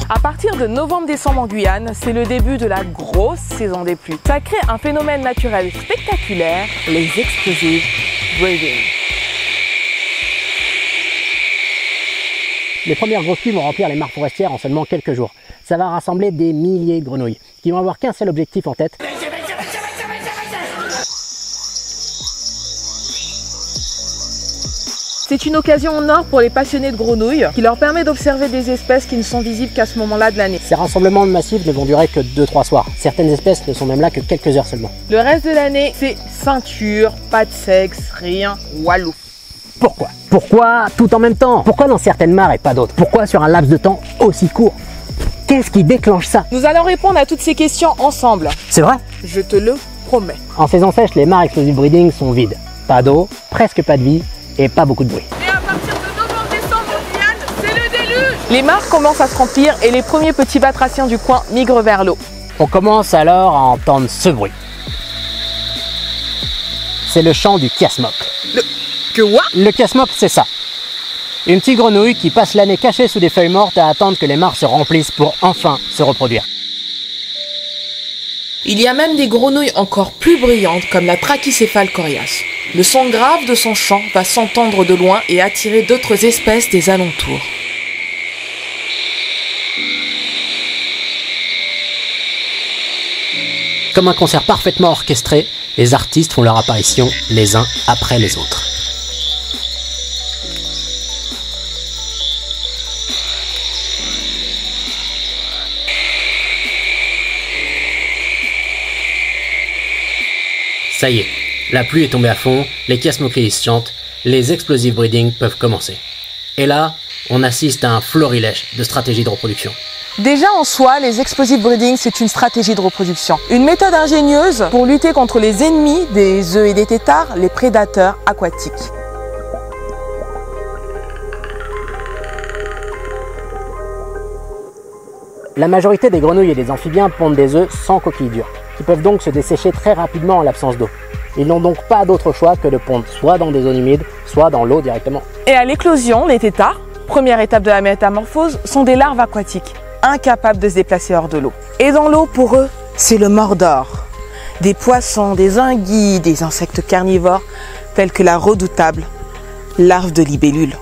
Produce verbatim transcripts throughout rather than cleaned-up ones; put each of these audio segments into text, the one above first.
À partir de novembre-décembre en Guyane, c'est le début de la grosse saison des pluies. Ça crée un phénomène naturel spectaculaire, les explosive breeding. Les premières grosses pluies vont remplir les mares forestières en seulement quelques jours. Ça va rassembler des milliers de grenouilles qui vont avoir qu'un seul objectif en tête. C'est une occasion en or pour les passionnés de grenouilles qui leur permet d'observer des espèces qui ne sont visibles qu'à ce moment-là de l'année. Ces rassemblements massifs ne vont durer que deux trois soirs. Certaines espèces ne sont même là que quelques heures seulement. Le reste de l'année, c'est ceinture, pas de sexe, rien, walou. Pourquoi Pourquoi tout en même temps? Pourquoi dans certaines mares et pas d'autres? Pourquoi sur un laps de temps aussi court? Qu'est-ce qui déclenche ça? Nous allons répondre à toutes ces questions ensemble. C'est vrai? Je te le promets. En saison sèche, les mares explosive breeding sont vides. Pas d'eau, presque pas de vie et pas beaucoup de bruit. Et à partir de novembre-décembre en Guyane, c'est le déluge! Les mares commencent à se remplir et les premiers petits batraciens du coin migrent vers l'eau. On commence alors à entendre ce bruit. C'est le chant du kiasmok. Le... Que quoi? Le kiasmok, c'est ça. Une petite grenouille qui passe l'année cachée sous des feuilles mortes à attendre que les mares se remplissent pour enfin se reproduire. Il y a même des grenouilles encore plus brillantes comme la Trachycéphale coriace. Le son grave de son chant va s'entendre de loin et attirer d'autres espèces des alentours. Comme un concert parfaitement orchestré, les artistes font leur apparition les uns après les autres. Ça y est, la pluie est tombée à fond, les chiasmocrises chantent, les explosive breeding peuvent commencer. Et là, on assiste à un florilège de stratégies de reproduction. Déjà en soi, les explosive breeding, c'est une stratégie de reproduction. Une méthode ingénieuse pour lutter contre les ennemis des œufs et des têtards, les prédateurs aquatiques. La majorité des grenouilles et des amphibiens pondent des œufs sans coquille dure, qui peuvent donc se dessécher très rapidement en l'absence d'eau. Ils n'ont donc pas d'autre choix que de pondre soit dans des zones humides, soit dans l'eau directement. Et à l'éclosion, les têtards, première étape de la métamorphose, sont des larves aquatiques, incapables de se déplacer hors de l'eau. Et dans l'eau, pour eux, c'est le Mordor. Des poissons, des anguilles, des insectes carnivores, tels que la redoutable larve de libellule.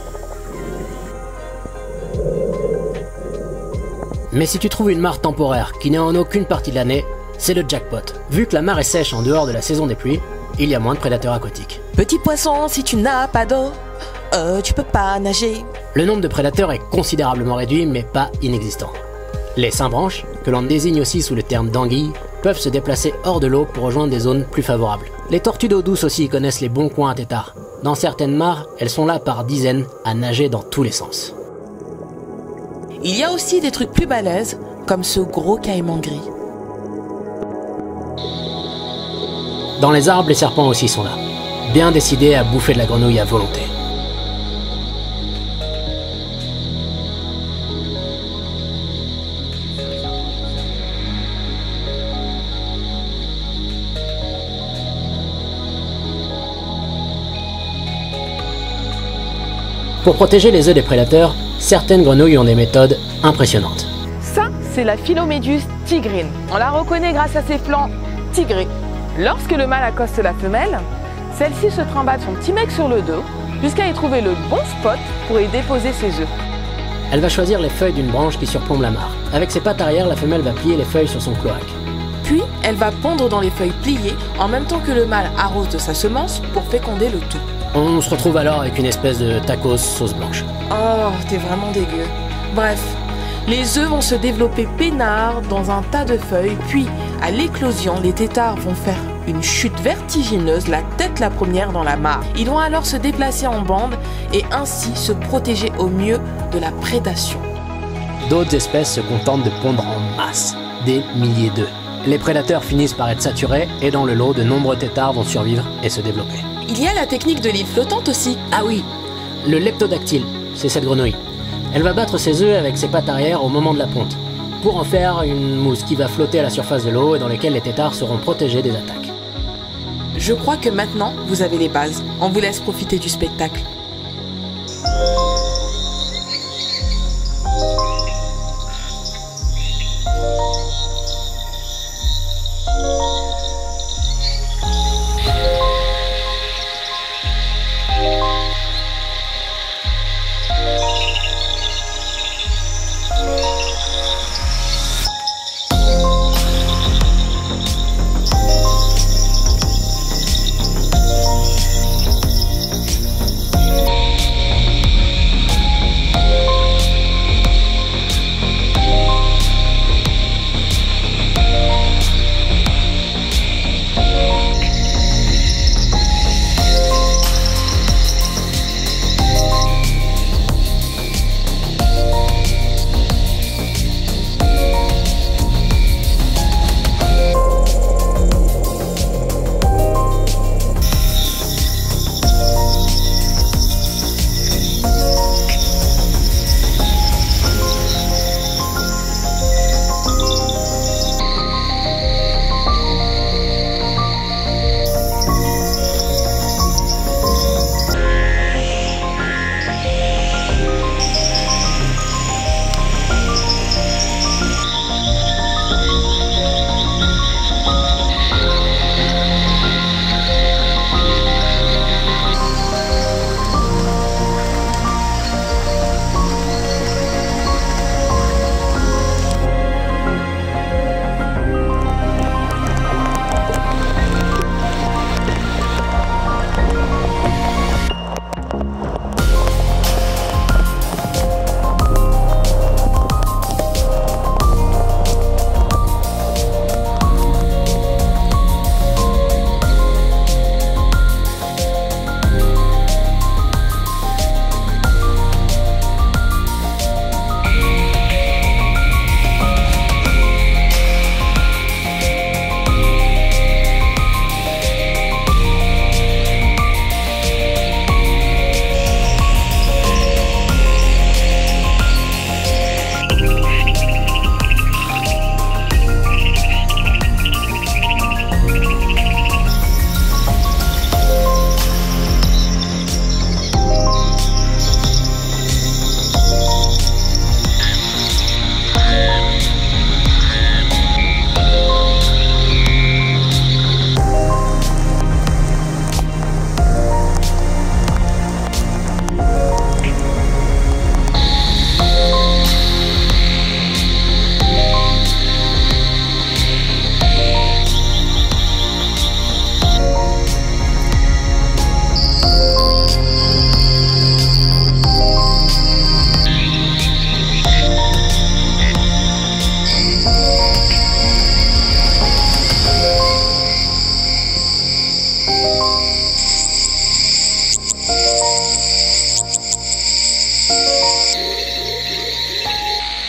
Mais si tu trouves une mare temporaire qui n'est en aucune partie de l'année, c'est le jackpot. Vu que la mare est sèche en dehors de la saison des pluies, il y a moins de prédateurs aquatiques. Petit poisson, si tu n'as pas d'eau, euh, tu peux pas nager. Le nombre de prédateurs est considérablement réduit, mais pas inexistant. Les saint-branches, que l'on désigne aussi sous le terme d'anguille, peuvent se déplacer hors de l'eau pour rejoindre des zones plus favorables. Les tortues d'eau douce aussi connaissent les bons coins à têtards. Dans certaines mares, elles sont là par dizaines à nager dans tous les sens. Il y a aussi des trucs plus balèzes, comme ce gros caïman gris. Dans les arbres, les serpents aussi sont là, bien décidés à bouffer de la grenouille à volonté. Pour protéger les œufs des prédateurs, certaines grenouilles ont des méthodes impressionnantes. Ça, c'est la Philoméduse tigrine. On la reconnaît grâce à ses flancs tigrés. Lorsque le mâle accoste la femelle, celle-ci se trimballe son petit mec sur le dos jusqu'à y trouver le bon spot pour y déposer ses œufs. Elle va choisir les feuilles d'une branche qui surplombe la mare. Avec ses pattes arrière, la femelle va plier les feuilles sur son cloaque. Puis, elle va pondre dans les feuilles pliées en même temps que le mâle arrose de sa semence pour féconder le tout. On se retrouve alors avec une espèce de tacos sauce blanche. Oh, t'es vraiment dégueu. Bref, les œufs vont se développer peinards dans un tas de feuilles, puis à l'éclosion, les têtards vont faire une chute vertigineuse, la tête la première dans la mare. Ils vont alors se déplacer en bande et ainsi se protéger au mieux de la prédation. D'autres espèces se contentent de pondre en masse, des milliers d'œufs. Les prédateurs finissent par être saturés et dans le lot, de nombreux têtards vont survivre et se développer. Il y a la technique de l'île flottante aussi. Ah oui, le leptodactyle, c'est cette grenouille. Elle va battre ses œufs avec ses pattes arrière au moment de la ponte, pour en faire une mousse qui va flotter à la surface de l'eau et dans laquelle les têtards seront protégés des attaques. Je crois que maintenant, vous avez les bases. On vous laisse profiter du spectacle.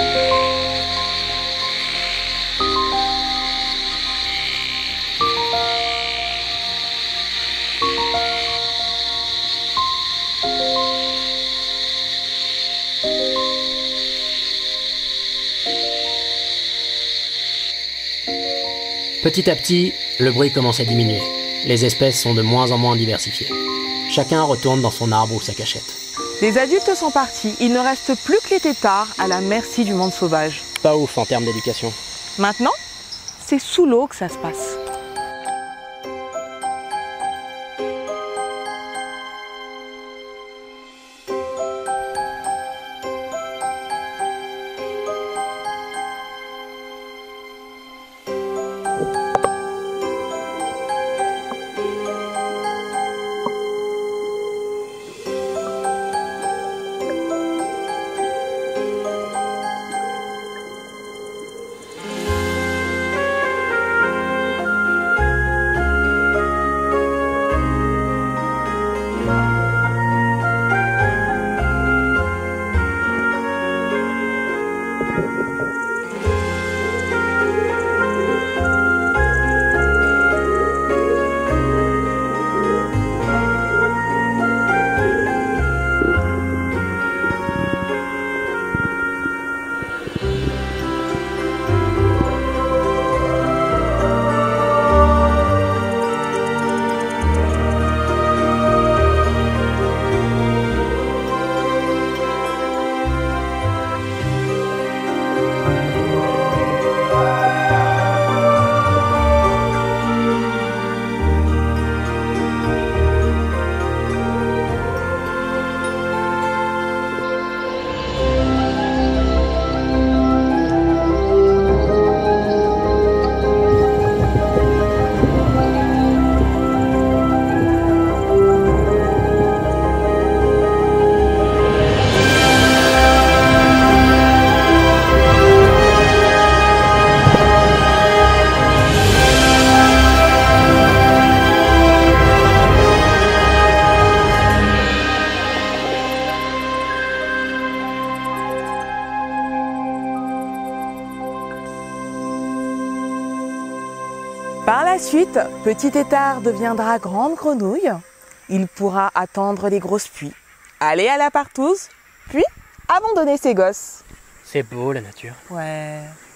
Petit à petit, le bruit commence à diminuer. Les espèces sont de moins en moins diversifiées. Chacun retourne dans son arbre ou sa cachette. Les adultes sont partis, il ne reste plus que les têtards à la merci du monde sauvage. Pas ouf en termes d'éducation. Maintenant, c'est sous l'eau que ça se passe. Par la suite, petit tétard deviendra grande grenouille. Il pourra attendre les grosses pluies, aller à la partouze, puis abandonner ses gosses. C'est beau la nature. Ouais.